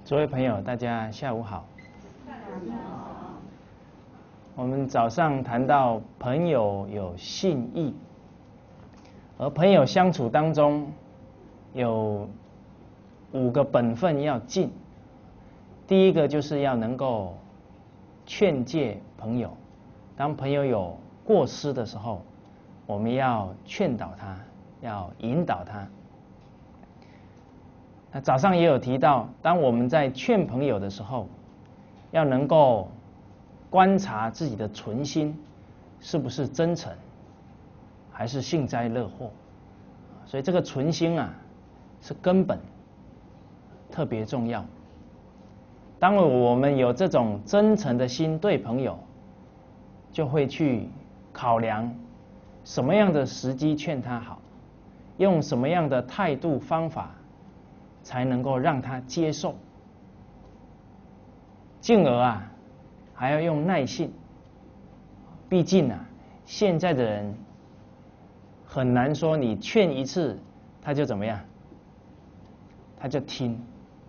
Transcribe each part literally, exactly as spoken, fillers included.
诸位朋友，大家下午好。我们早上谈到朋友有信义，而朋友相处当中有五个本分要尽。第一个就是要能够劝诫朋友，当朋友有过失的时候，我们要劝导他，要引导他。那早上也有提到，当我们在劝朋友的时候，要能够观察自己的存心是不是真诚，还是幸灾乐祸。所以这个存心啊，是根本，特别重要。当我们有这种真诚的心对朋友，就会去考量什么样的时机劝他好，用什么样的态度方法才能够让他接受，进而啊还要用耐性。毕竟啊，现在的人很难说你劝一次他就怎么样，他就听。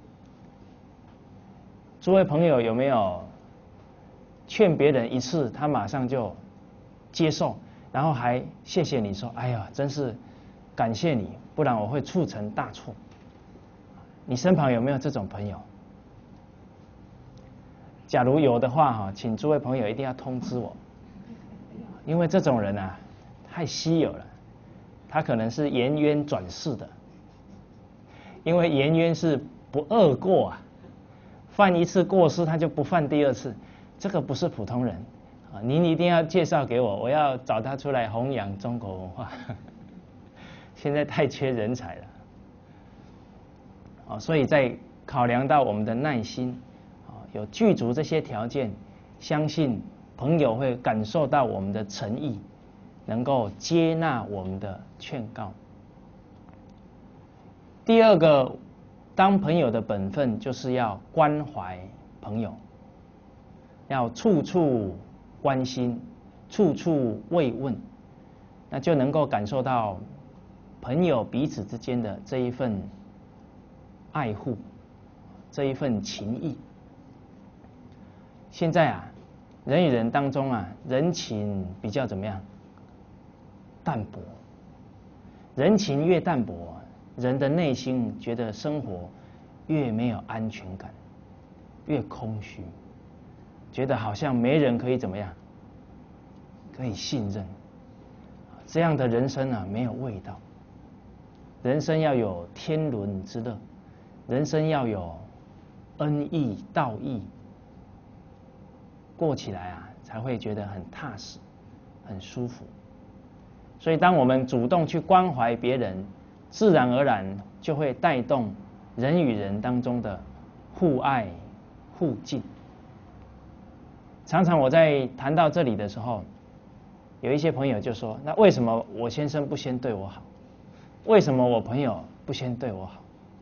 诸位朋友有没有劝别人一次他马上就接受，然后还谢谢你说，哎呀真是感谢你，不然我会铸成大错。你身旁有没有这种朋友？假如有的话哈，请诸位朋友一定要通知我，因为这种人啊太稀有了，他可能是颜渊转世的，因为颜渊是不贰过啊，犯一次过失他就不犯第二次，这个不是普通人啊！您一定要介绍给我，我要找他出来弘扬中国文化。现在太缺人才了。所以在考量到我们的耐心，有具足这些条件，相信朋友会感受到我们的诚意，能够接纳我们的劝告。第二个，当朋友的本分就是要关怀朋友，要处处关心，处处慰问，那就能够感受到朋友彼此之间的这一份爱护，这一份情谊。现在啊，人与人当中啊，人情比较怎么样？淡薄。人情越淡薄，人的内心觉得生活越没有安全感，越空虚，觉得好像没人可以怎么样，可以信任。这样的人生啊，没有味道。人生要有天伦之乐，人生要有恩义道义，过起来啊才会觉得很踏实，很舒服。所以当我们主动去关怀别人，自然而然就会带动人与人当中的互爱互敬。常常我在谈到这里的时候，有一些朋友就说，那为什么我先生不先对我好？为什么我朋友不先对我好？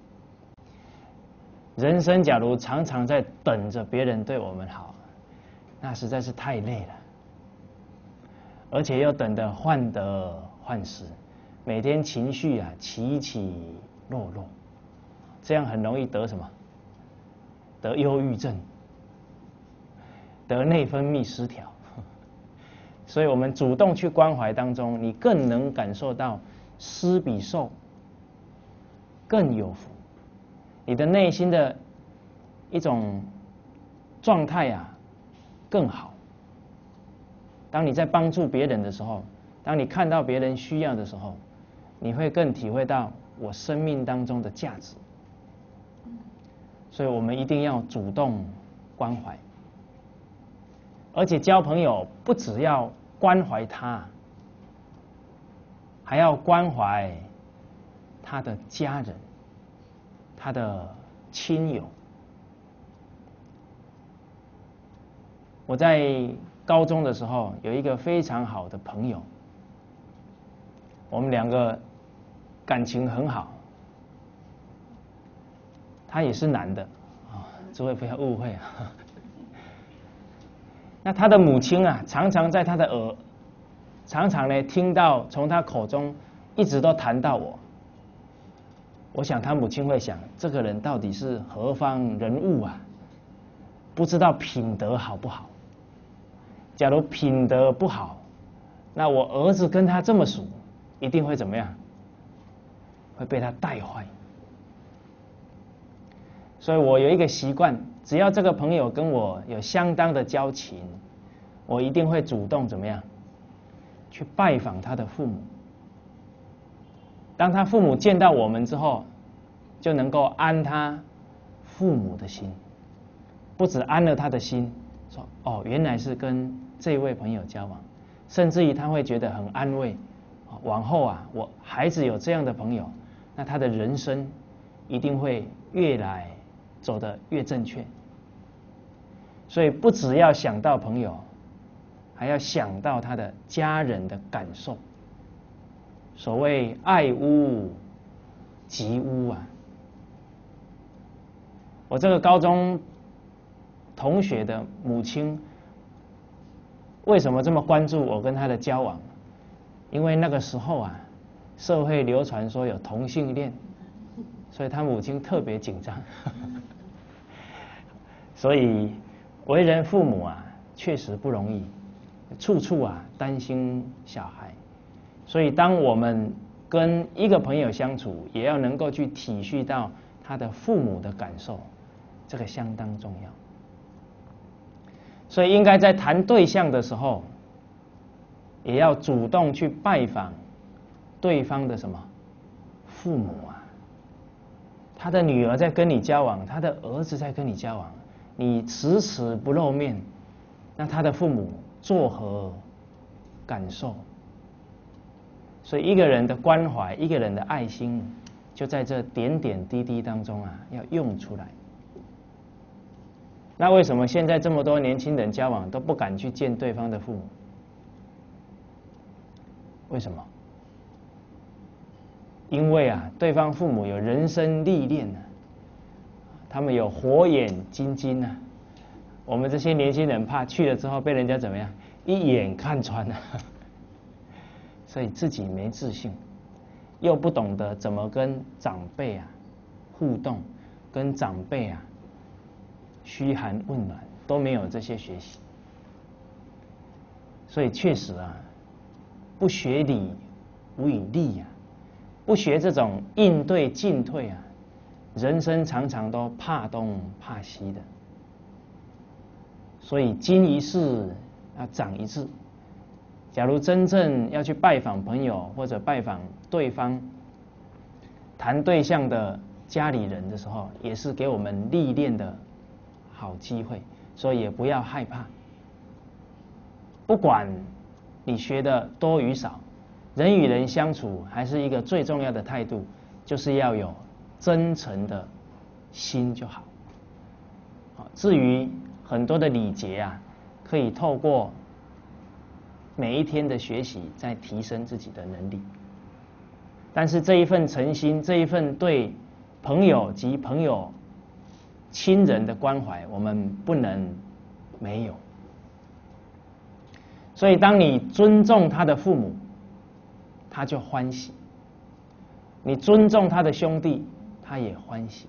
人生假如常常在等着别人对我们好，那实在是太累了，而且又等得患得患失，每天情绪啊起起落落，这样很容易得什么？得忧郁症，得内分泌失调。所以我们主动去关怀当中，你更能感受到施比受更有福，你的内心的一种状态啊更好。当你在帮助别人的时候，当你看到别人需要的时候，你会更体会到我生命当中的价值。所以我们一定要主动关怀，而且交朋友不只要关怀他，还要关怀他的家人，他的亲友。我在高中的时候有一个非常好的朋友，我们两个感情很好。他也是男的啊，诸位不要误会啊。那他的母亲啊，常常在他的耳，常常呢听到从他口中一直都谈到我。 我想他母亲会想，这个人到底是何方人物啊？不知道品德好不好？假如品德不好，那我儿子跟他这么熟，一定会怎么样？会被他带坏。所以我有一个习惯，只要这个朋友跟我有相当的交情，我一定会主动怎么样？去拜访他的父母。当他父母见到我们之后，就能够安他父母的心，不止安了他的心，说哦，原来是跟这位朋友交往，甚至于他会觉得很安慰。往后啊，我孩子有这样的朋友，那他的人生一定会越来走得越正确。所以不只要想到朋友，还要想到他的家人的感受。所谓爱屋及乌啊，我这个高中同学的母亲为什么这么关注我跟他的交往？因为那个时候啊，社会流传说有同性恋，所以他母亲特别紧张。所以为人父母啊，确实不容易，处处啊担心小孩。所以当我们跟一个朋友相处，也要能够去体恤到他的父母的感受，这个相当重要。所以应该在谈对象的时候，也要主动去拜访对方的什么父母啊。他的女儿在跟你交往，他的儿子在跟你交往，你迟迟不露面，那他的父母作何感受？所以一个人的关怀，一个人的爱心，就在这点点滴滴当中啊，要用出来。那为什么现在这么多年轻人交往都不敢去见对方的父母？为什么？因为啊，对方父母有人生历练啊，他们有火眼金睛啊。我们这些年轻人怕去了之后被人家怎么样，一眼看穿了。所以自己没自信，又不懂得怎么跟长辈啊互动，跟长辈啊嘘寒问暖，都没有这些学习。所以确实啊，不学礼无以立啊，不学这种应对进退啊，人生常常都怕东怕西的。所以经一事要长一智。假如真正要去拜访朋友或者拜访对方谈对象的家里人的时候，也是给我们历练的好机会，所以也不要害怕。不管你学的多与少，人与人相处还是一个最重要的态度，就是要有真诚的心就好。至于很多的礼节啊，可以透过每一天的学习，在提升自己的能力。但是这一份诚心，这一份对朋友及朋友亲人的关怀，我们不能没有。所以当你尊重他的父母，他就欢喜；你尊重他的兄弟，他也欢喜。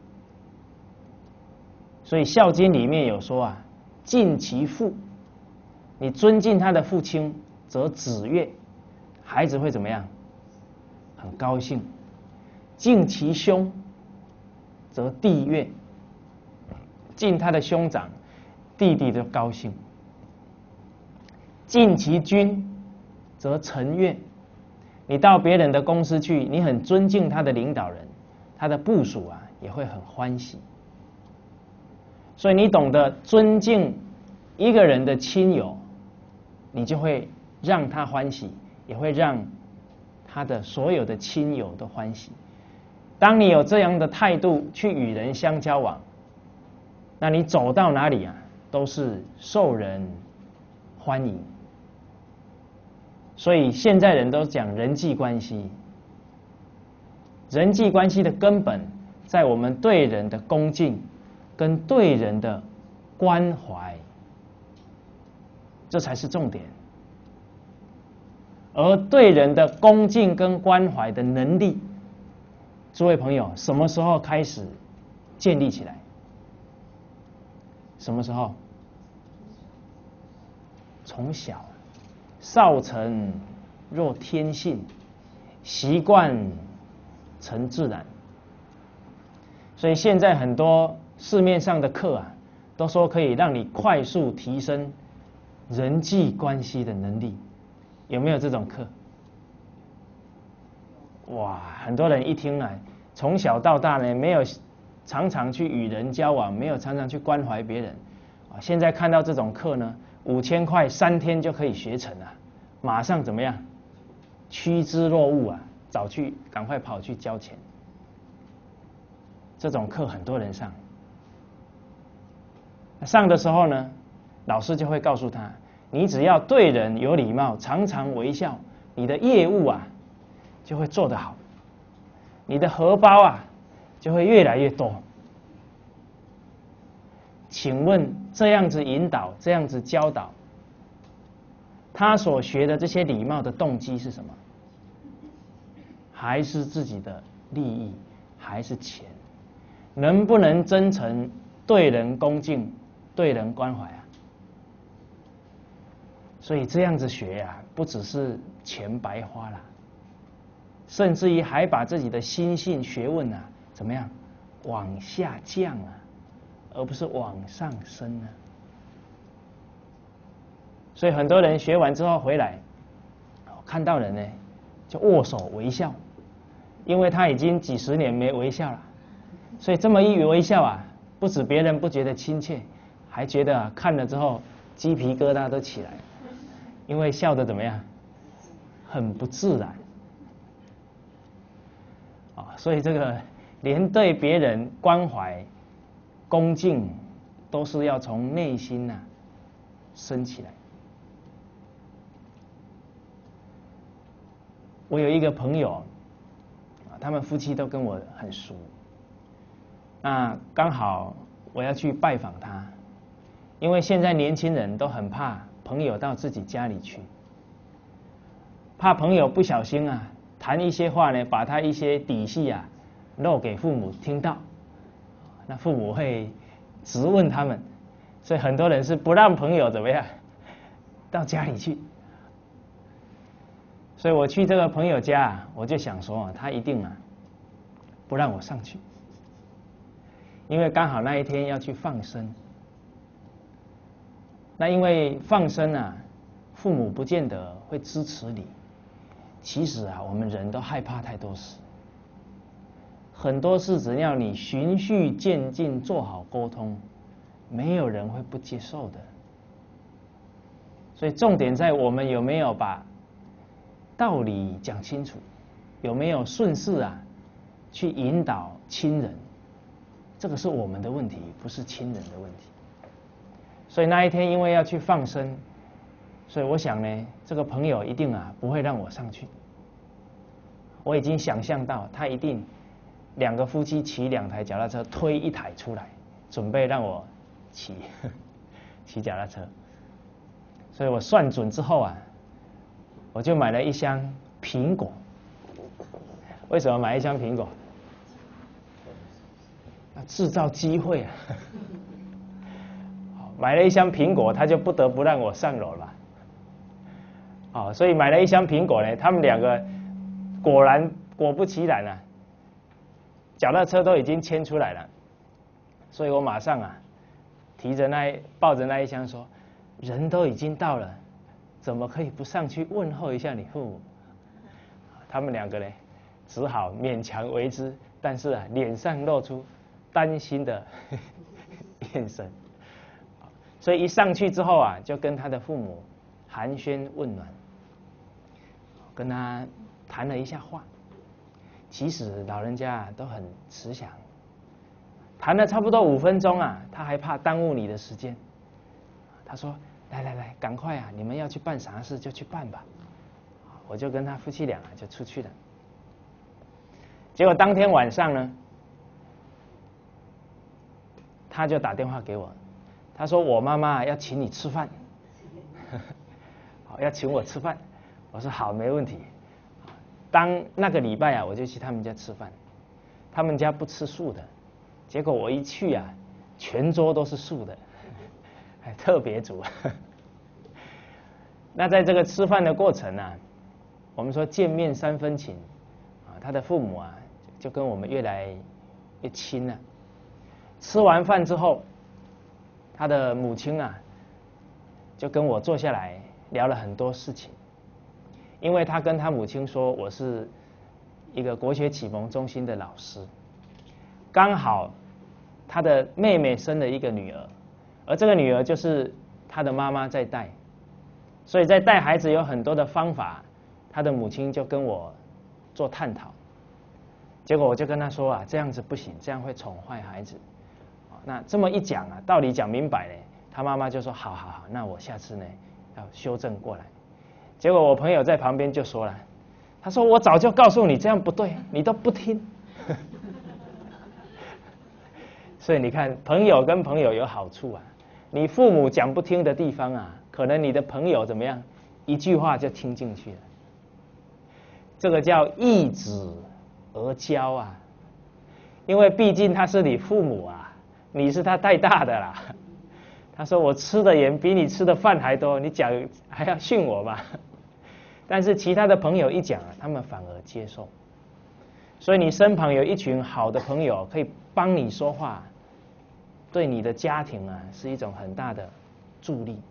所以《孝经》里面有说啊，敬其父。你尊敬他的父亲，则子悦，孩子会怎么样？很高兴。敬其兄，则弟悦，敬他的兄长，弟弟就高兴。敬其君，则臣悦。你到别人的公司去，你很尊敬他的领导人，他的部属啊也会很欢喜。所以你懂得尊敬一个人的亲友，你就会让他欢喜，也会让他的所有的亲友都欢喜。当你有这样的态度去与人相交往，那你走到哪里啊，都是受人欢迎。所以现在人都讲人际关系，人际关系的根本在我们对人的恭敬跟对人的关怀，这才是重点。而对人的恭敬跟关怀的能力， 诸位朋友，什么时候开始建立起来？什么时候？从小，少成若天性，习惯成自然。所以现在很多市面上的课啊，都说可以让你快速提升人际关系的能力，有没有这种课？哇，很多人一听啊，从小到大呢，没有常常去与人交往，没有常常去关怀别人啊。现在看到这种课呢，五千块三天就可以学成啊，马上怎么样？趋之若鹜啊，早去赶快跑去交钱。这种课很多人上，上的时候呢，老师就会告诉他，你只要对人有礼貌，常常微笑，你的业务啊就会做得好，你的荷包啊就会越来越多。请问这样子引导，这样子教导，他所学的这些礼貌的动机是什么？还是自己的利益，还是钱？能不能真诚对人恭敬，对人关怀啊？所以这样子学啊，不只是钱白花了，甚至于还把自己的心性学问啊，怎么样往下降啊，而不是往上升啊。所以很多人学完之后回来，看到人呢就握手微笑，因为他已经几十年没微笑了。所以这么一微笑啊，不止别人不觉得亲切，还觉得啊看了之后鸡皮疙瘩都起来，因为笑得怎么样，很不自然啊。所以这个连对别人关怀、恭敬，都是要从内心呐、啊、升起来。我有一个朋友啊，他们夫妻都跟我很熟。那刚好我要去拜访他，因为现在年轻人都很怕朋友到自己家里去，怕朋友不小心啊谈一些话呢，把他一些底细啊漏给父母听到，那父母会质问他们，所以很多人是不让朋友怎么样到家里去。所以我去这个朋友家啊，我就想说他一定啊不让我上去。因为刚好那一天要去放生，那因为放生啊，父母不见得会支持你。其实啊，我们人都害怕太多事，很多事只要你循序渐进，做好沟通，没有人会不接受的。所以重点在我们有没有把道理讲清楚，有没有顺势啊去引导亲人。这个是我们的问题，不是亲人的问题。所以那一天因为要去放生，所以我想呢，这个朋友一定啊不会让我上去。我已经想象到他一定两个夫妻骑两台脚踏车，推一台出来，准备让我骑骑脚踏车。所以我算准之后啊，我就买了一箱苹果。为什么买一箱苹果？制造机会啊！买了一箱苹果，他就不得不让我上楼了。哦，所以买了一箱苹果呢，他们两个果然果不其然啊，脚踏车都已经牵出来了。所以我马上啊，提着那抱着那一箱说，人都已经到了，怎么可以不上去问候一下你父母？他们两个呢，只好勉强为之，但是啊，脸上露出担心的眼神，所以一上去之后啊，就跟他的父母寒暄问暖，跟他谈了一下话。其实老人家都很慈祥，谈了差不多五分钟啊，他还怕耽误你的时间。他说：“来来来，赶快啊，你们要去办啥事就去办吧。”我就跟他夫妻俩啊就出去了。结果当天晚上呢，他就打电话给我，他说我妈妈要请你吃饭，好，要请我吃饭。我说好，没问题。当那个礼拜啊，我就去他们家吃饭。 他们家不吃素的，结果我一去啊，全桌都是素的，还特别煮。那在这个吃饭的过程啊，我们说见面三分情啊，他的父母啊就跟我们越来越亲了。吃完饭之后，他的母亲啊就跟我坐下来聊了很多事情，因为他跟他母亲说我是一个国学启蒙中心的老师，刚好他的妹妹生了一个女儿，而这个女儿就是他的妈妈在带。所以在带孩子有很多的方法，他的母亲就跟我做探讨。结果我就跟他说啊，这样子不行，这样会宠坏孩子。那这么一讲啊，道理讲明白了，他妈妈就说好好好，那我下次呢要修正过来。结果我朋友在旁边就说了，他说我早就告诉你这样不对，你都不听。所以你看，朋友跟朋友有好处啊，你父母讲不听的地方啊，可能你的朋友怎么样，一句话就听进去了。这个叫易子而教啊，因为毕竟他是你父母啊，你是他带大的啦。他说我吃的盐比你吃的饭还多，你讲还要训我嘛？但是其他的朋友一讲啊，他们反而接受。所以你身旁有一群好的朋友可以帮你说话，对你的家庭啊是一种很大的助力。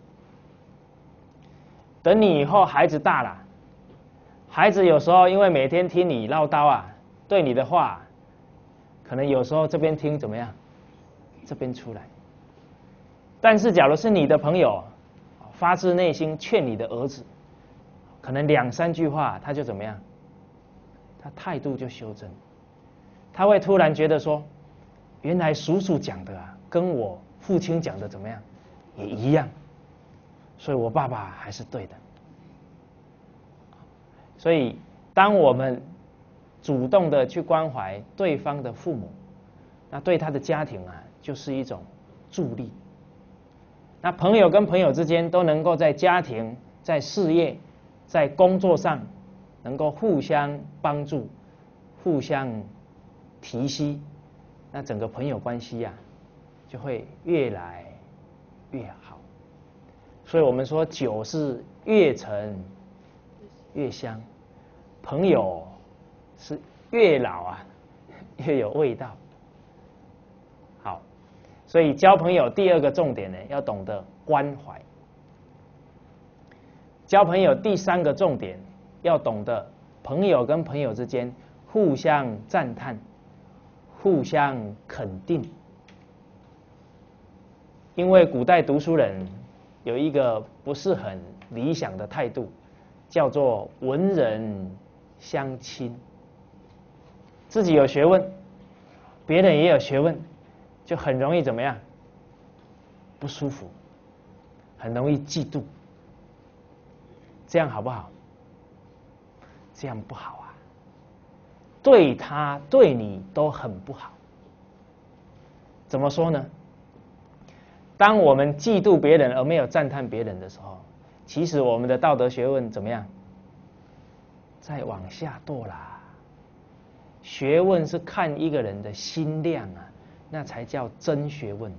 等你以后孩子大了，孩子有时候因为每天听你唠叨啊，对你的话，可能有时候这边听怎么样，这边出来。但是假如是你的朋友发自内心劝你的儿子，可能两三句话他就怎么样，他态度就修正，他会突然觉得说，原来叔叔讲的啊，跟我父亲讲的怎么样，也一样。所以我爸爸还是对的。所以当我们主动的去关怀对方的父母，那对他的家庭啊就是一种助力。那朋友跟朋友之间都能够在家庭、在事业、在工作上能够互相帮助、互相提携，那整个朋友关系啊就会越来越好。所以我们说酒是越陈越香，朋友是越老啊越有味道。好，所以交朋友第二个重点呢，要懂得关怀。交朋友第三个重点，要懂得朋友跟朋友之间互相赞叹、互相肯定。因为古代读书人有一个不是很理想的态度，叫做文人相亲。自己有学问，别人也有学问，就很容易怎么样？不舒服，很容易嫉妒。这样好不好？这样不好啊，对他对你都很不好。怎么说呢？当我们嫉妒别人而没有赞叹别人的时候，其实我们的道德学问怎么样？再往下堕啦。学问是看一个人的心量啊，那才叫真学问。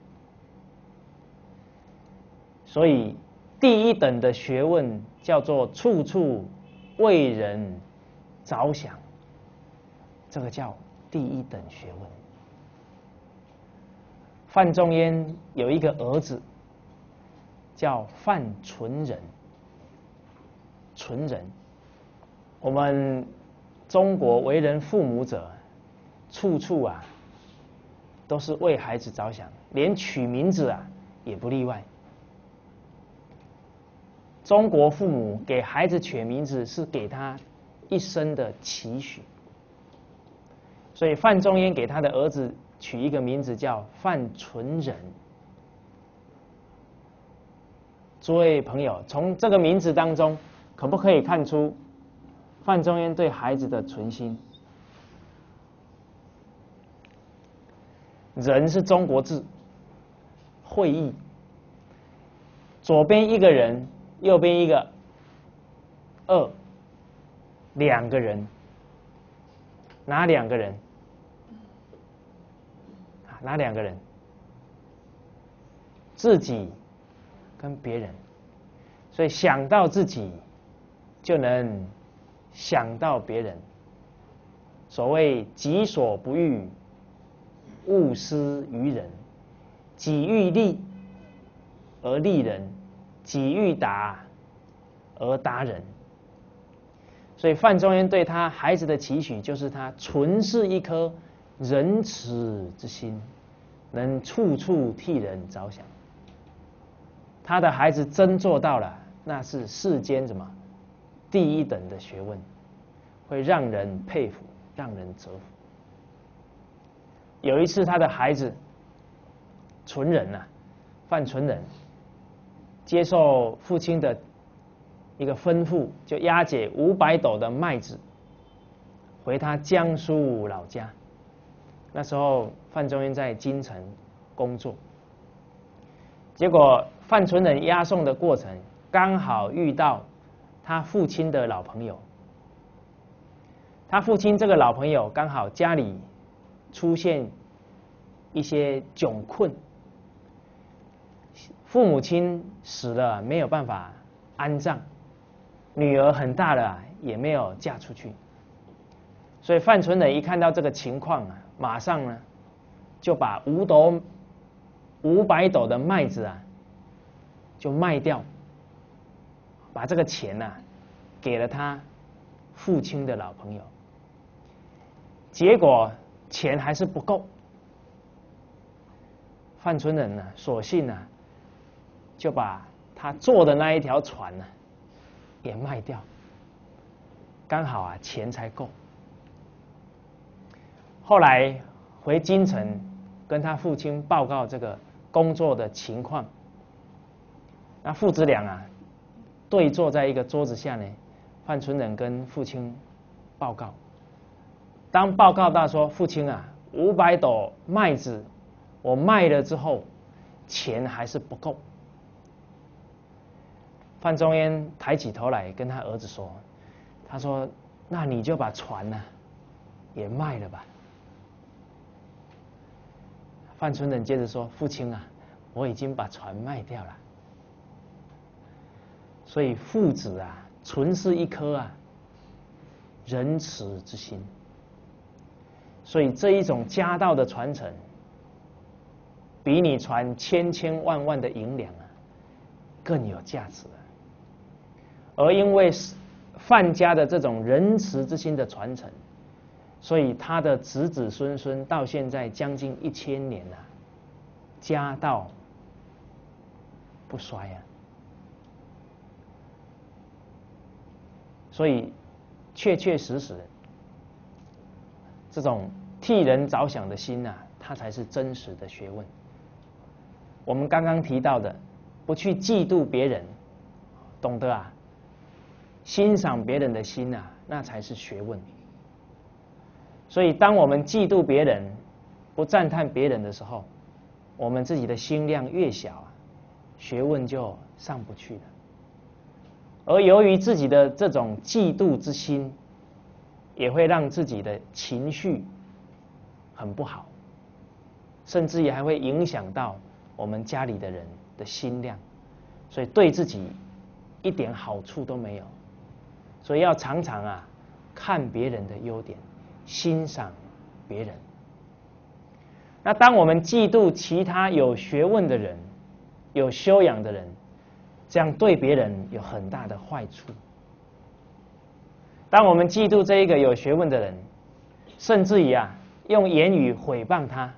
所以第一等的学问叫做处处为人着想，这个叫第一等学问。范仲淹有一个儿子叫范纯仁，纯仁。我们中国为人父母者，处处啊都是为孩子着想，连取名字啊也不例外。中国父母给孩子取名字是给他一生的期许，所以范仲淹给他的儿子取一个名字叫范纯仁。诸位朋友，从这个名字当中，可不可以看出范仲淹对孩子的存心？仁是中国字，会意，左边一个人，右边一个二，两个人，哪两个人？ 哪两个人？自己跟别人。所以想到自己，就能想到别人。所谓己所不欲，勿施于人。己欲立而立人，己欲达而达人。所以范仲淹对他孩子的期许，就是他存是一颗仁慈之心，能处处替人着想。他的孩子真做到了，那是世间什么第一等的学问，会让人佩服，让人折服。有一次，他的孩子存仁啊，范存仁接受父亲的一个吩咐，就押解五百斗的麦子回他江苏老家。那时候范仲淹在京城工作，结果范存仁押送的过程，刚好遇到他父亲的老朋友。他父亲这个老朋友刚好家里出现一些窘困，父母亲死了没有办法安葬，女儿很大了也没有嫁出去，所以范存仁一看到这个情况啊，马上呢就把五斗五百斗的麦子啊就卖掉，把这个钱呐、啊、给了他父亲的老朋友。结果钱还是不够，范存仁呢，索性呢就把他坐的那一条船呢也卖掉，刚好啊钱才够。后来回京城跟他父亲报告这个工作的情况，那父子俩啊对坐在一个桌子下呢，范存仁跟父亲报告。当报告到说，父亲啊，五百斗麦子我卖了之后，钱还是不够。范仲淹抬起头来跟他儿子说，他说那你就把船呢、啊、也卖了吧。范存仁接着说，父亲啊，我已经把船卖掉了。所以父子啊存是一颗啊仁慈之心。所以这一种家道的传承，比你传千千万万的银两啊更有价值啊。而因为范家的这种仁慈之心的传承，所以他的子子孙孙到现在将近一千年了、啊，家道不衰啊。所以确确实实，这种替人着想的心啊，它才是真实的学问。我们刚刚提到的，不去嫉妒别人，懂得啊欣赏别人的心啊，那才是学问。所以当我们嫉妒别人，不赞叹别人的时候，我们自己的心量越小啊，学问就上不去了。而由于自己的这种嫉妒之心，也会让自己的情绪很不好，甚至也还会影响到我们家里的人的心量，所以对自己一点好处都没有。所以要常常啊看别人的优点，欣赏别人。那当我们嫉妒其他有学问的人、有修养的人，这样对别人有很大的坏处。当我们嫉妒这一个有学问的人，甚至于啊用言语毁谤他，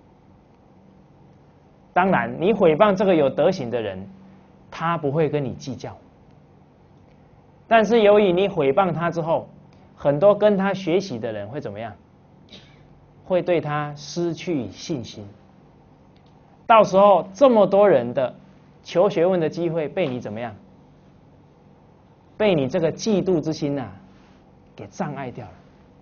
当然你毁谤这个有德行的人，他不会跟你计较。但是由于你毁谤他之后，很多跟他学习的人会怎么样？会对他失去信心。到时候这么多人的求学问的机会被你怎么样？被你这个嫉妒之心啊给障碍掉了。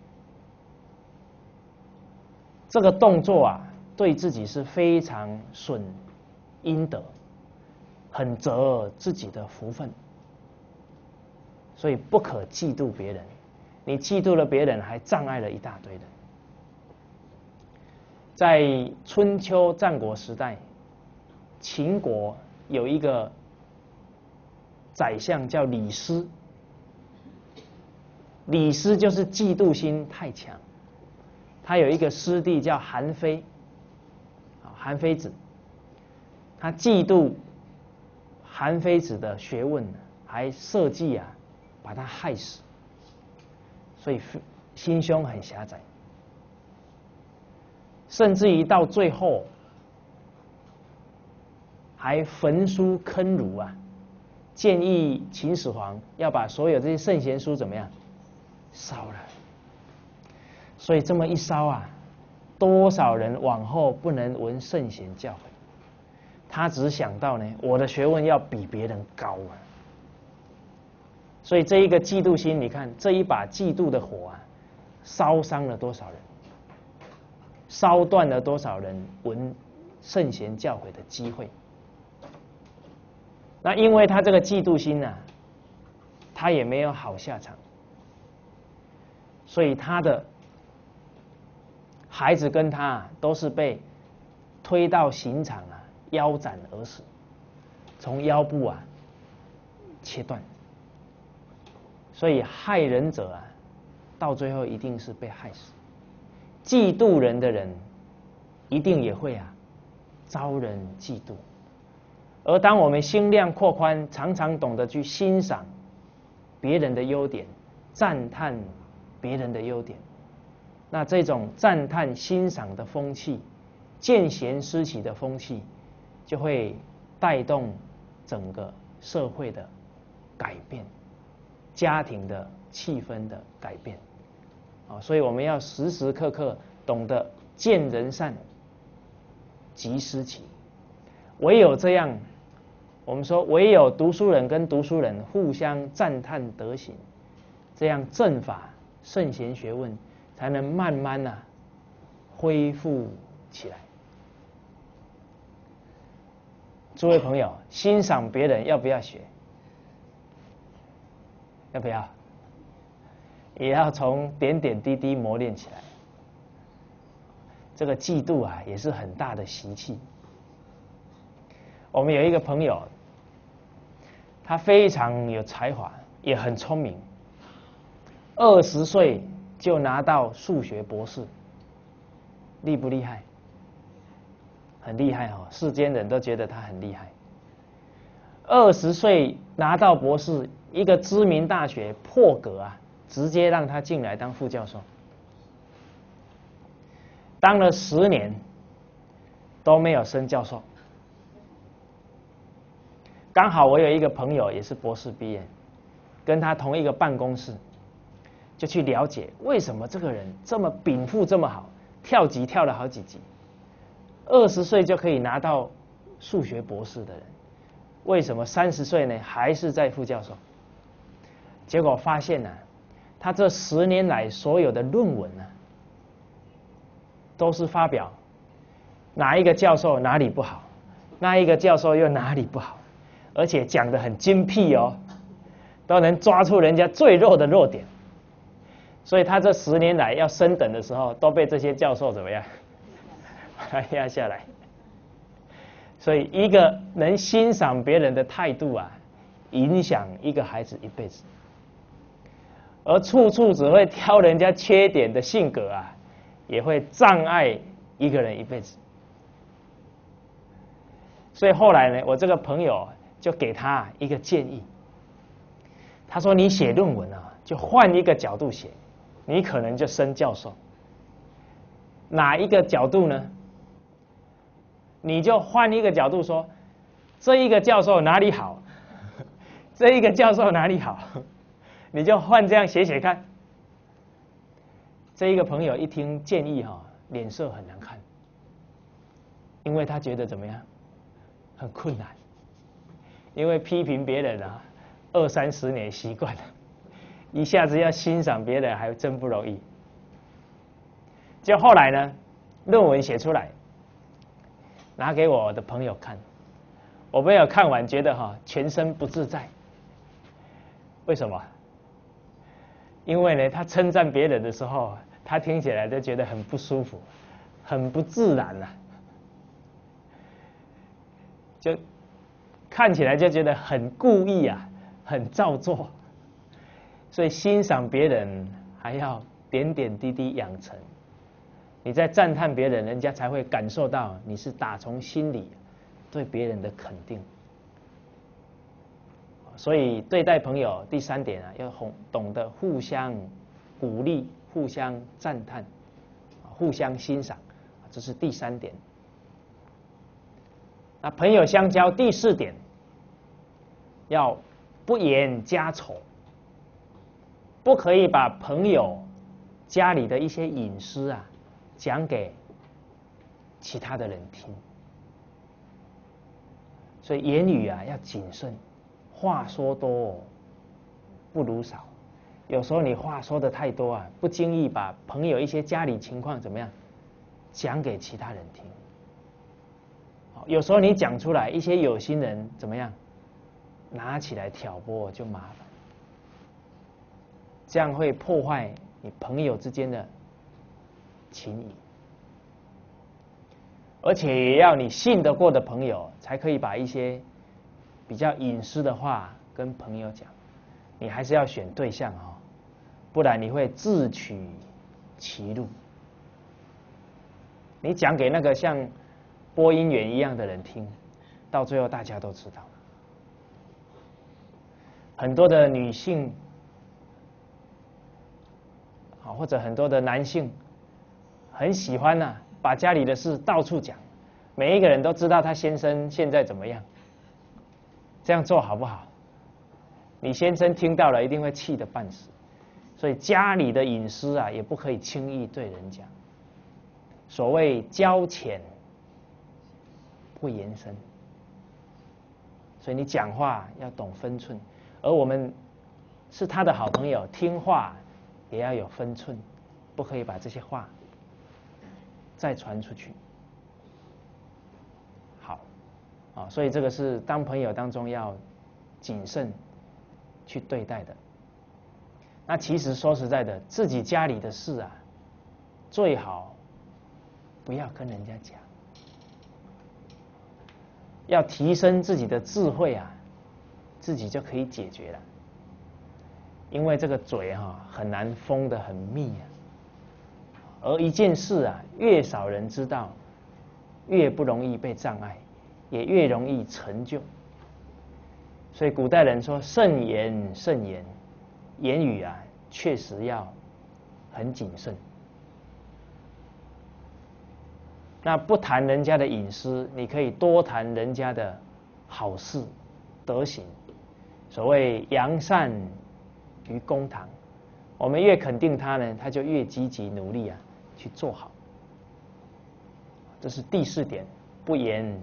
这个动作啊对自己是非常损阴德，很折自己的福分。所以不可嫉妒别人，你嫉妒了别人，还障碍了一大堆人。 在春秋战国时代，秦国有一个宰相叫李斯。李斯就是嫉妒心太强，他有一个师弟叫韩非，韩非子，他嫉妒韩非子的学问，还设计啊把他害死，所以心胸很狭窄，甚至于到最后还焚书坑儒啊，建议秦始皇要把所有这些圣贤书怎么样烧了。所以这么一烧啊，多少人往后不能闻圣贤教诲。他只想到呢，我的学问要比别人高啊。所以这一个嫉妒心，你看这一把嫉妒的火啊，烧伤了多少人，烧断了多少人闻圣贤教诲的机会。那因为他这个嫉妒心啊，他也没有好下场，所以他的孩子跟他、啊、都是被推到刑场啊，腰斩而死，从腰部啊切断。所以害人者啊，到最后一定是被害死。嫉妒人的人，一定也会啊遭人嫉妒。而当我们心量扩宽，常常懂得去欣赏别人的优点，赞叹别人的优点，那这种赞叹欣赏的风气，见贤思齐的风气，就会带动整个社会的改变，家庭的气氛的改变。啊，所以我们要时时刻刻懂得见人善，即思齐。唯有这样，我们说唯有读书人跟读书人互相赞叹德行，这样正法圣贤学问才能慢慢啊恢复起来。诸位朋友，欣赏别人要不要学？要不要？也要从点点滴滴磨练起来。这个嫉妒啊，也是很大的习气。我们有一个朋友，他非常有才华，也很聪明，二十岁就拿到数学博士，厉不厉害？很厉害哦，世间人都觉得他很厉害。二十岁拿到博士，一个知名大学破格啊，直接让他进来当副教授，当了十年都没有升教授。刚好我有一个朋友也是博士毕业，跟他同一个办公室，就去了解为什么这个人这么禀赋这么好，跳级跳了好几级，二十岁就可以拿到数学博士的人，为什么三十岁呢还是在副教授？结果发现呢、啊，他这十年来所有的论文呢、啊，都是发表哪一个教授哪里不好，那一个教授又哪里不好，而且讲得很精辟哦，都能抓出人家最弱的弱点。所以他这十年来要升等的时候，都被这些教授怎么样把他压下来。所以一个能欣赏别人的态度啊，影响一个孩子一辈子。而处处只会挑人家缺点的性格啊，也会障碍一个人一辈子。所以后来呢，我这个朋友就给他一个建议，他说：“你写论文啊，就换一个角度写，你可能就升教授。哪一个角度呢？你就换一个角度说，这一个教授哪里好，这一个教授哪里好，你就换这样写写看。”这一个朋友一听建议哈、哦，脸色很难看，因为他觉得怎么样，很困难，因为批评别人啊，二三十年习惯了，一下子要欣赏别人还真不容易。就后来呢，论文写出来，拿给我的朋友看，我朋友看完觉得哈、哦、全身不自在。为什么？因为呢，他称赞别人的时候，他听起来就觉得很不舒服， 很不自然啊，就看起来就觉得很故意啊，很造作。所以欣赏别人还要点点滴滴养成。你在赞叹别人，人家才会感受到你是打从心里对别人的肯定。所以对待朋友，第三点啊，要懂得互相鼓励、互相赞叹、互相欣赏，这是第三点。那朋友相交，第四点，要不言家丑，不可以把朋友家里的一些隐私啊讲给其他的人听。所以言语啊要谨慎。话说多不如少，有时候你话说的太多啊，不经意把朋友一些家里情况怎么样讲给其他人听。有时候你讲出来，一些有心人怎么样拿起来挑拨就麻烦，这样会破坏你朋友之间的情谊。而且也要你信得过的朋友，才可以把一些比较隐私的话跟朋友讲，你还是要选对象哦，不然你会自取其辱。你讲给那个像播音员一样的人听，到最后大家都知道了。很多的女性，好或者很多的男性，很喜欢呐、啊，把家里的事到处讲，每一个人都知道他先生现在怎么样。这样做好不好？你先生听到了一定会气得半死。所以家里的隐私啊，也不可以轻易对人讲。所谓交浅不言深，所以你讲话要懂分寸。而我们是他的好朋友，听话也要有分寸，不可以把这些话再传出去。啊，所以这个是当朋友当中要谨慎去对待的。那其实说实在的，自己家里的事啊，最好不要跟人家讲，要提升自己的智慧啊，自己就可以解决了。因为这个嘴哈、啊、很难封得很密啊，而一件事啊，越少人知道，越不容易被障碍。也越容易成就。所以古代人说慎言慎言，言语啊确实要很谨慎。那不谈人家的隐私，你可以多谈人家的好事德行。所谓扬善于公堂，我们越肯定他呢，他就越积极努力啊去做好。这是第四点，不言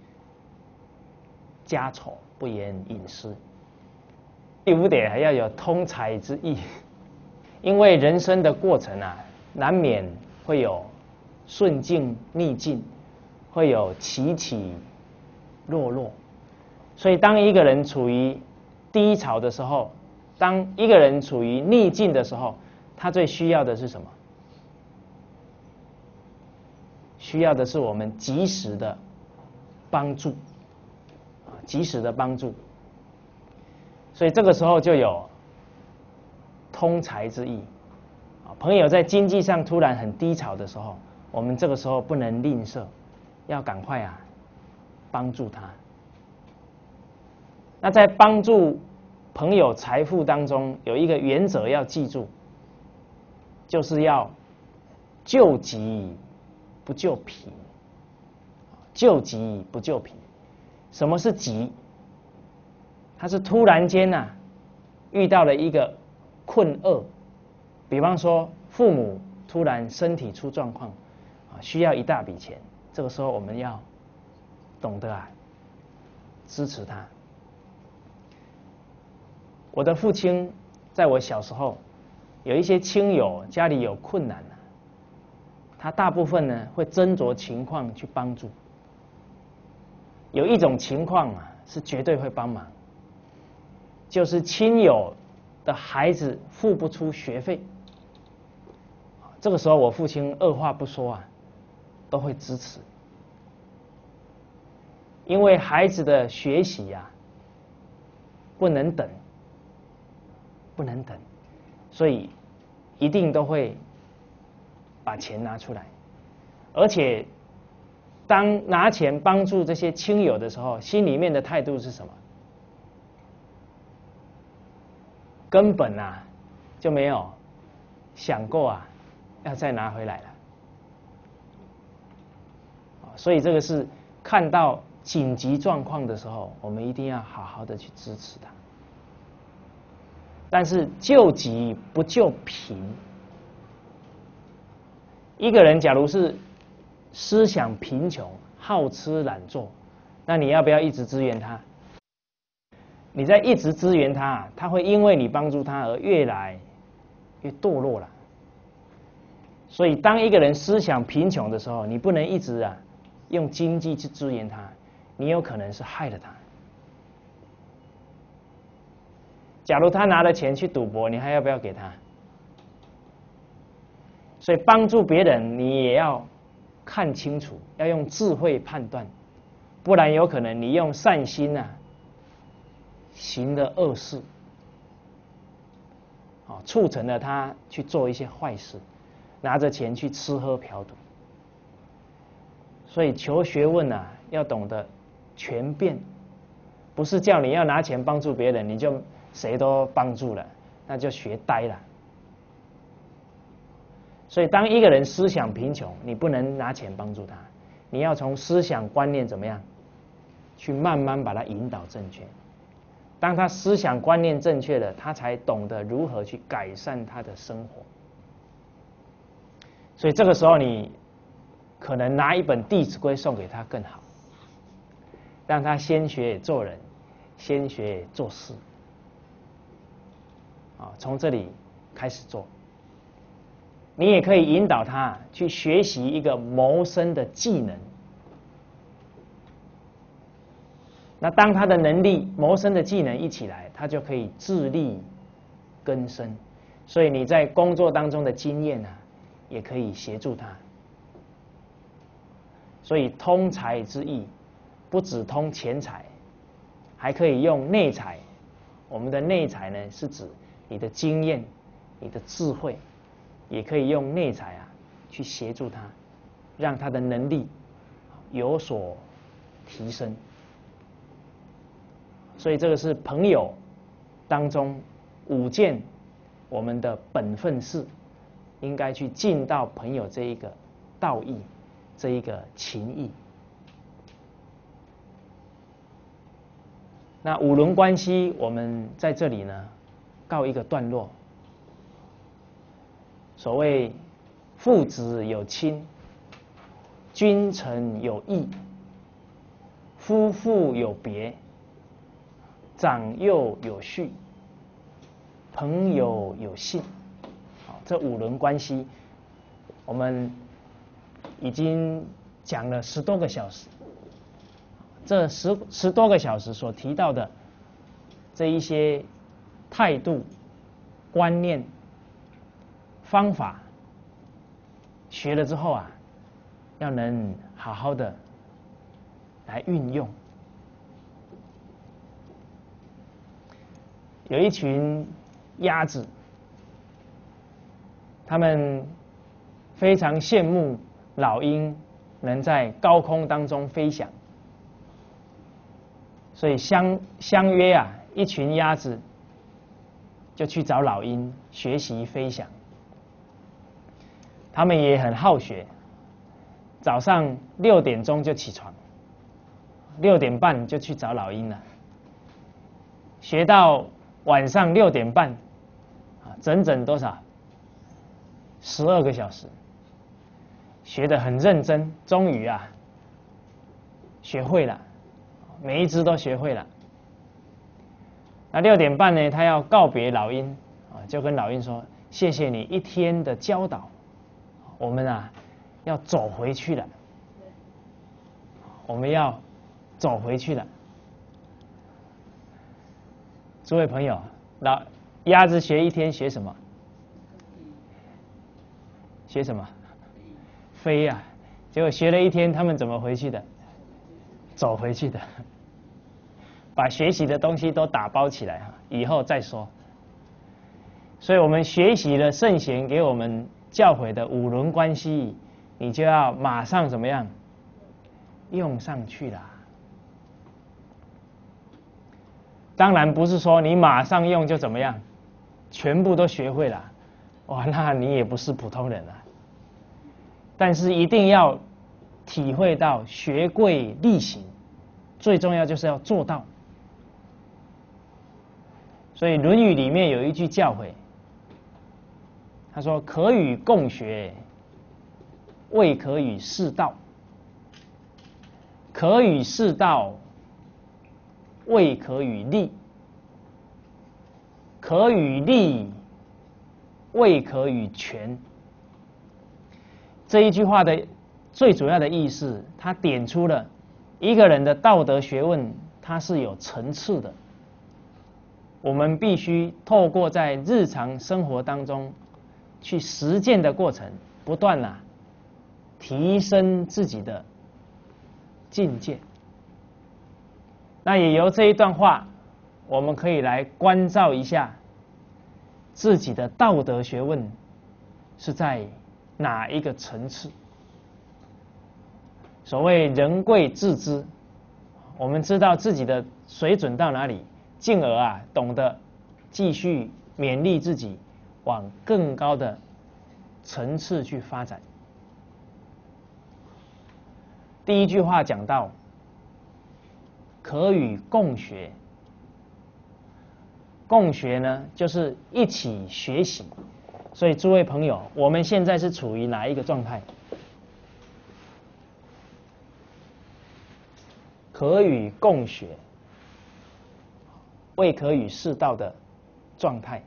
家丑，不言隐私。第五点还要有通才之意，因为人生的过程啊，难免会有顺境逆境，会有起起落落。所以当一个人处于低潮的时候，当一个人处于逆境的时候，他最需要的是什么？需要的是我们及时的帮助。及时的帮助，所以这个时候就有通才之意。朋友在经济上突然很低潮的时候，我们这个时候不能吝啬，要赶快啊帮助他。那在帮助朋友财富当中，有一个原则要记住，就是要救急不救贫，救急不救贫。什么是急？他是突然间呐、啊，遇到了一个困厄，比方说父母突然身体出状况，啊，需要一大笔钱，这个时候我们要懂得啊支持他。我的父亲在我小时候，有一些亲友家里有困难、啊、他大部分呢会斟酌情况去帮助。有一种情况啊，是绝对会帮忙，就是亲友的孩子付不出学费，这个时候我父亲二话不说啊， 都会支持，因为孩子的学习呀、啊，不能等，不能等，所以一定都会把钱拿出来，而且当拿钱帮助这些亲友的时候，心里面的态度是什么？根本啊就没有想过啊要再拿回来了。所以这个是看到紧急状况的时候，我们一定要好好的去支持他。但是救急不救贫。一个人假如是思想贫穷、好吃懒做，那你要不要一直支援他？你在一直支援他，他会因为你帮助他而越来越堕落了。所以，当一个人思想贫穷的时候，你不能一直啊用经济去支援他，你有可能是害了他。假如他拿了钱去赌博，你还要不要给他？所以，帮助别人你也要看清楚，要用智慧判断，不然有可能你用善心啊行的恶事，啊，促成了他去做一些坏事，拿着钱去吃喝嫖赌。所以求学问啊，要懂得全变，不是叫你要拿钱帮助别人，你就谁都帮助了，那就学呆了。所以，当一个人思想贫穷，你不能拿钱帮助他，你要从思想观念怎么样，去慢慢把他引导正确。当他思想观念正确了，他才懂得如何去改善他的生活。所以这个时候，你可能拿一本《弟子规》送给他更好，让他先学做人，先学做事。啊，从这里开始做。你也可以引导他去学习一个谋生的技能。那当他的能力、谋生的技能一起来，他就可以自力更生。所以你在工作当中的经验啊，也可以协助他。所以通财之意，不只通钱财，还可以用内财。我们的内财呢，是指你的经验、你的智慧，也可以用内财啊去协助他，让他的能力有所提升。所以这个是朋友当中五件我们的本分事，应该去尽到朋友这一个道义，这一个情义。那五伦关系，我们在这里呢告一个段落。所谓父子有亲，君臣有义，夫妇有别，长幼有序，朋友有信。好，这五伦关系，我们已经讲了十多个小时。这十十多个小时所提到的这一些态度、观念、方法，学了之后啊，要能好好的来运用。有一群鸭子，他们非常羡慕老鹰能在高空当中飞翔，所以相相约啊，一群鸭子就去找老鹰学习飞翔。他们也很好学，早上六点钟就起床，六点半就去找老鹰了，学到晚上六点半，啊，整整多少？十二个小时，学得很认真，终于啊，学会了，每一只都学会了。那六点半呢，他要告别老鹰，啊，就跟老鹰说：“谢谢你一天的教导。”我们啊要走回去了，我们要走回去了。诸位朋友，老鸭子学一天学什么？学什么？飞啊！ 结果学了一天，他们怎么回去的？走回去的，把学习的东西都打包起来，以后再说。所以我们学习了圣贤给我们教诲的五伦关系，你就要马上怎么样用上去啦。当然不是说你马上用就怎么样，全部都学会了，哇，那你也不是普通人了。但是一定要体会到学贵力行，最重要就是要做到。所以《论语》里面有一句教诲，他说：“可与共学，未可与士道；可与士道，未可与利；可与利，未可与权。”这一句话的最主要的意思，它点出了一个人的道德学问，它是有层次的。我们必须透过在日常生活当中去实践的过程，不断啊提升自己的境界。那也由这一段话，我们可以来关照一下自己的道德学问是在哪一个层次。所谓人贵自知，我们知道自己的水准到哪里，进而啊懂得继续勉励自己往更高的层次去发展。第一句话讲到可与共学，共学呢就是一起学习。所以诸位朋友，我们现在是处于哪一个状态？可与共学，未可与士道的状态。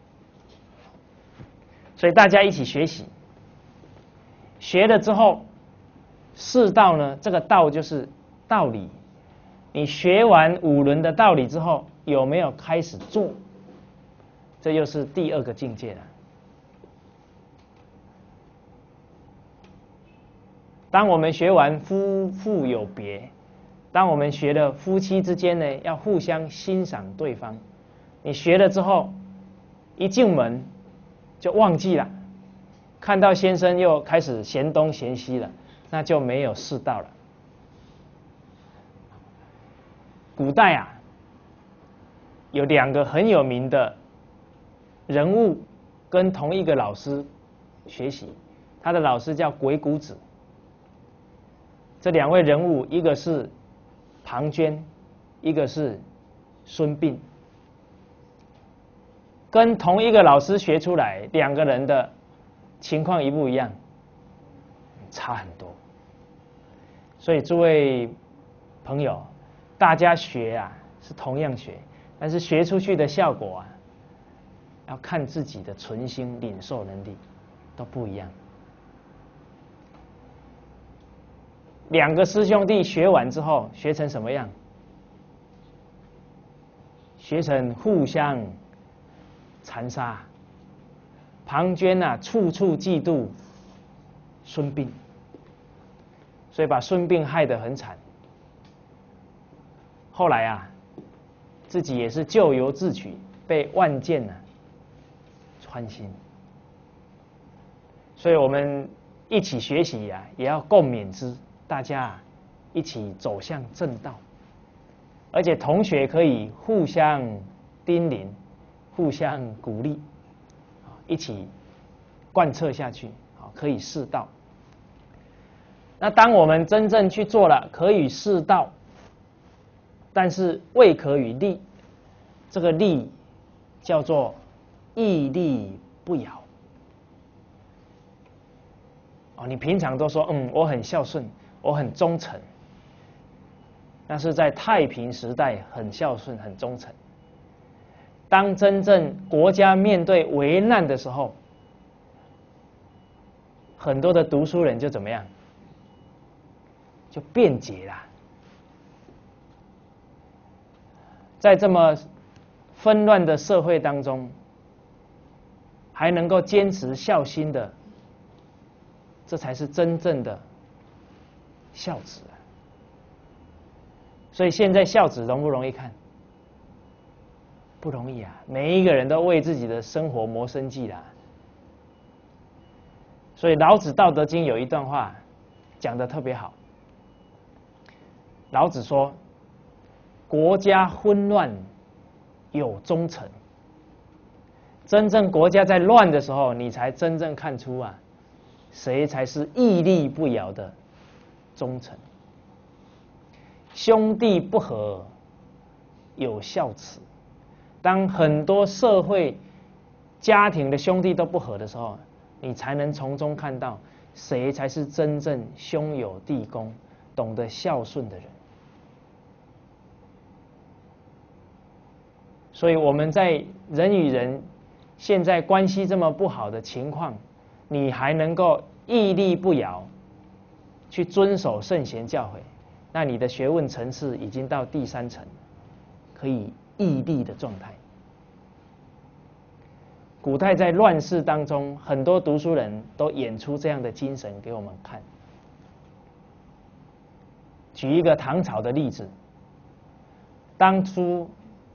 所以大家一起学习，学了之后，士道呢，这个道就是道理。你学完五伦的道理之后，有没有开始做？这又是第二个境界了。当我们学完夫妇有别，当我们学了夫妻之间呢要互相欣赏对方，你学了之后，一进门就忘记了，看到先生又开始嫌东嫌西了，那就没有士道了。古代啊，有两个很有名的人物跟同一个老师学习，他的老师叫鬼谷子。这两位人物，一个是庞涓，一个是孙膑，跟同一个老师学出来，两个人的情况一不一样？差很多。所以诸位朋友，大家学啊是同样学，但是学出去的效果啊，要看自己的存心领受能力都不一样。两个师兄弟学完之后，学成什么样？学成互相残杀。庞涓啊，处处嫉妒孙膑，所以把孙膑害得很惨。后来啊，自己也是咎由自取，被万箭啊穿心。所以我们一起学习啊，也要共勉之。大家一起走向正道，而且同学可以互相叮咛、互相鼓励，一起贯彻下去，可以士道。那当我们真正去做了，可以士道，但是未可与利，这个利叫做屹立不摇。哦，你平常都说嗯，我很孝顺。我很忠诚，那是在太平时代很孝顺、很忠诚。当真正国家面对危难的时候，很多的读书人就怎么样？就辩解啦。在这么纷乱的社会当中，还能够坚持孝心的，这才是真正的孝子啊。所以现在孝子容不容易看？不容易啊！每一个人都为自己的生活谋生计啦。所以老子《道德经》有一段话讲得特别好。老子说：“国家昏乱，有忠臣。”真正国家在乱的时候，你才真正看出啊，谁才是屹立不摇的忠臣。兄弟不和，有孝慈。当很多社会、家庭的兄弟都不和的时候，你才能从中看到谁才是真正兄友弟恭、懂得孝顺的人。所以我们在人与人现在关系这么不好的情况，你还能够屹立不摇，去遵守圣贤教诲，那你的学问层次已经到第三层，可以屹立的状态。古代在乱世当中，很多读书人都演出这样的精神给我们看。举一个唐朝的例子，当初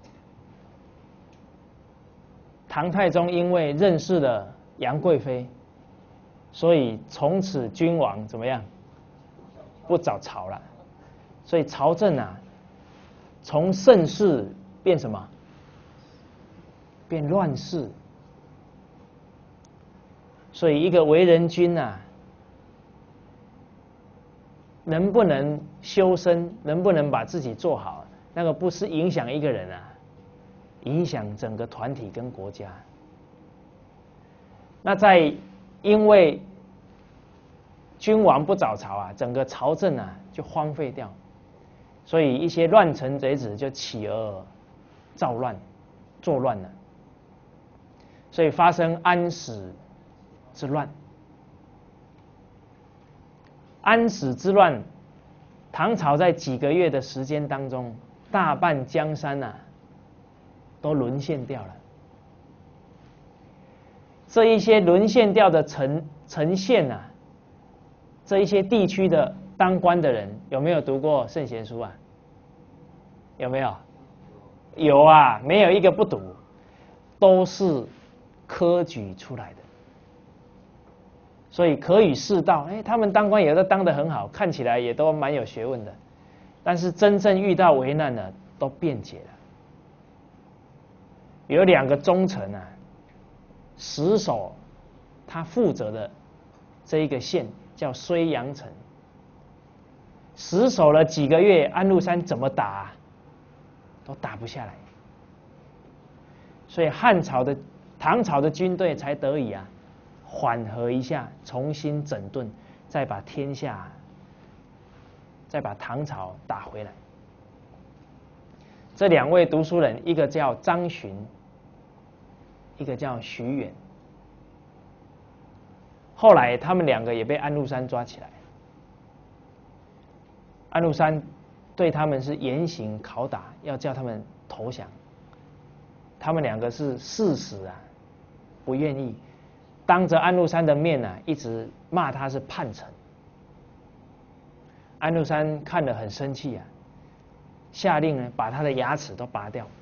唐太宗因为认识了杨贵妃，所以从此君王怎么样？不早朝了。所以朝政啊，从盛世变什么？变乱世。所以一个为人君啊，能不能修身，能不能把自己做好，那个不是影响一个人啊，影响整个团体跟国家。那在因为君王不早朝啊，整个朝政啊就荒废掉，所以一些乱臣贼子就起而造乱，作乱了，所以发生安史之乱。安史之乱，唐朝在几个月的时间当中，大半江山啊都沦陷掉了。这一些沦陷掉的城城县啊，这一些地区的当官的人有没有读过圣贤书啊？有没有？有啊，没有一个不读，都是科举出来的。所以可与士道，哎，他们当官也都当得很好，看起来也都蛮有学问的，但是真正遇到危难了，都辩解了。有两个忠臣啊，死守他负责的这一个县叫睢阳城，死守了几个月，安禄山怎么打啊，都打不下来，所以汉朝的唐朝的军队才得以啊缓和一下，重新整顿，再把天下，再把唐朝打回来。这两位读书人，一个叫张巡，一个叫徐远。后来他们两个也被安禄山抓起来，安禄山对他们是严刑拷打，要叫他们投降。他们两个是誓死啊，不愿意。当着安禄山的面啊，一直骂他是叛臣。安禄山看了很生气啊，下令呢把他的牙齿都拔掉。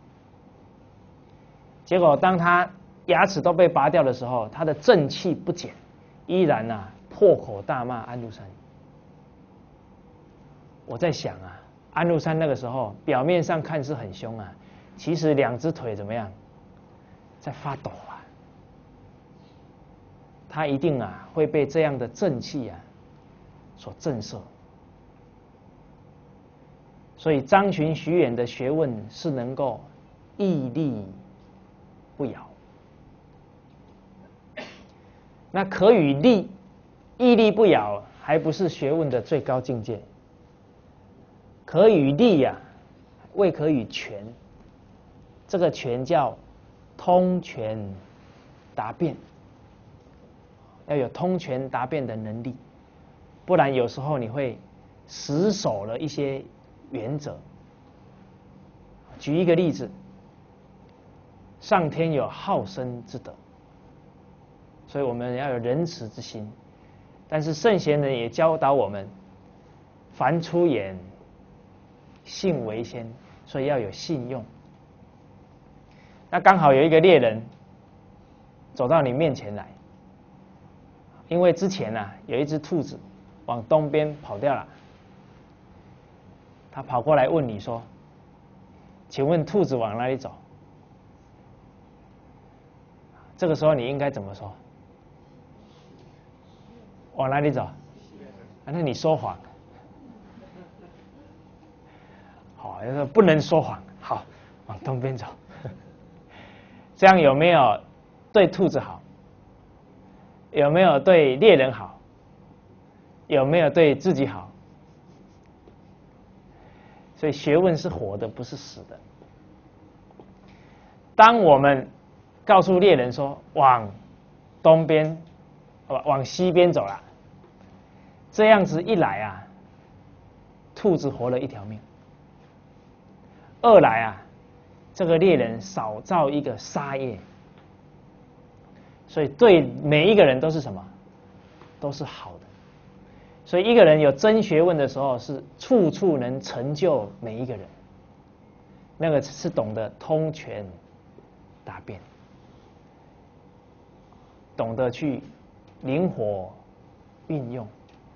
结果当他牙齿都被拔掉的时候，他的正气不减，依然啊破口大骂安禄山。我在想啊，安禄山那个时候表面上看是很凶啊，其实两只腿怎么样，在发抖啊。他一定啊会被这样的正气啊所震慑。所以张巡、徐远的学问是能够屹立不摇。那可与立，屹立不摇还不是学问的最高境界。可与立呀、啊，未可与全。这个全叫通权达变。要有通权达变的能力，不然有时候你会死守了一些原则。举一个例子，上天有好生之德，所以我们要有仁慈之心。但是圣贤人也教导我们， 凡出言，信为先，所以要有信用。那刚好有一个猎人走到你面前来，因为之前啊有一只兔子往东边跑掉了，他跑过来问你说：“请问兔子往哪里走？”这个时候你应该怎么说？往哪里走？啊，那你说谎。好，就是不能说谎。好，往东边走。这样有没有对兔子好？有没有对猎人好？有没有对自己好？所以学问是活的，不是死的。当我们告诉猎人说往东边、往西边走了，这样子一来啊，兔子活了一条命；二来啊，这个猎人少造一个杀业。所以对每一个人都是什么？都是好的。所以一个人有真学问的时候，是处处能成就每一个人。那个是懂得通权达变，懂得去灵活运用。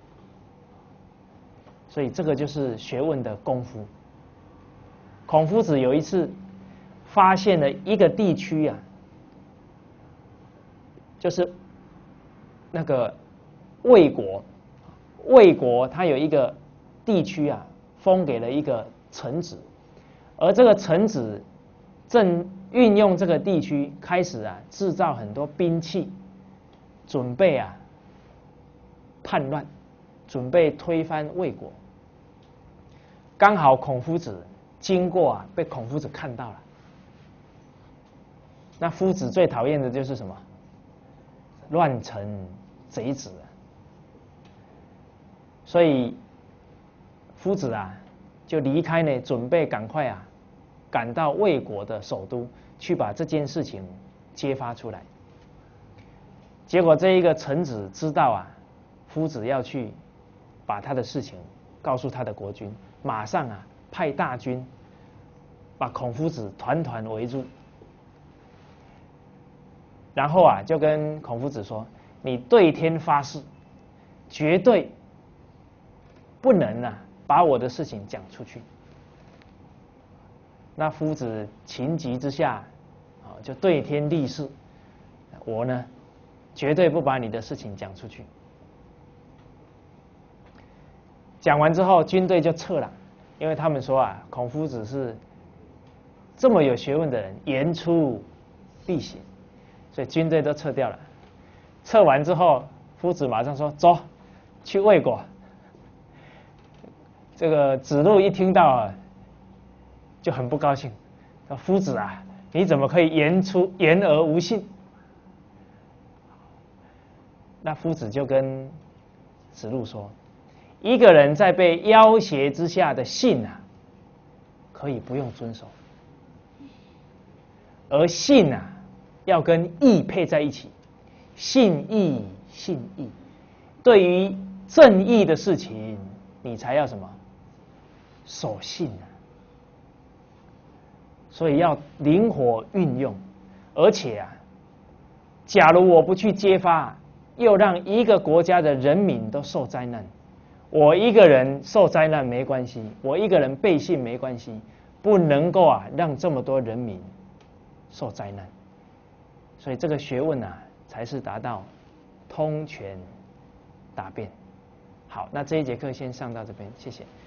所以这个就是学问的功夫。孔夫子有一次发现了一个地区啊，就是那个魏国，魏国它有一个地区啊，封给了一个臣子，而这个臣子正运用这个地区开始啊制造很多兵器，准备啊叛乱，准备推翻魏国。刚好孔夫子经过啊，被孔夫子看到了。那夫子最讨厌的就是什么？乱臣贼子。所以夫子啊就离开呢，准备赶快啊赶到魏国的首都去把这件事情揭发出来。结果这一个臣子知道啊夫子要去把他的事情告诉他的国君，马上啊派大军把孔夫子团团围住，然后啊就跟孔夫子说：“你对天发誓，绝对不能啊把我的事情讲出去。”那夫子情急之下啊就对天立誓：“我呢绝对不把你的事情讲出去。”讲完之后，军队就撤了，因为他们说啊，孔夫子是这么有学问的人，言出必行，所以军队都撤掉了。撤完之后，夫子马上说：“走，去魏国。”这个子路一听到啊，就很不高兴，说：“夫子啊，你怎么可以言出言而无信？”那夫子就跟子路说：“一个人在被要挟之下的信啊，可以不用遵守，而信啊，要跟义配在一起，信义信义。对于正义的事情，你才要什么？守信啊。所以要灵活运用，而且啊，假如我不去揭发，又让一个国家的人民都受灾难。我一个人受灾难没关系，我一个人背信没关系，不能够啊让这么多人民受灾难。所以这个学问啊，才是达到通权达变。好，那这一节课先上到这边，谢谢。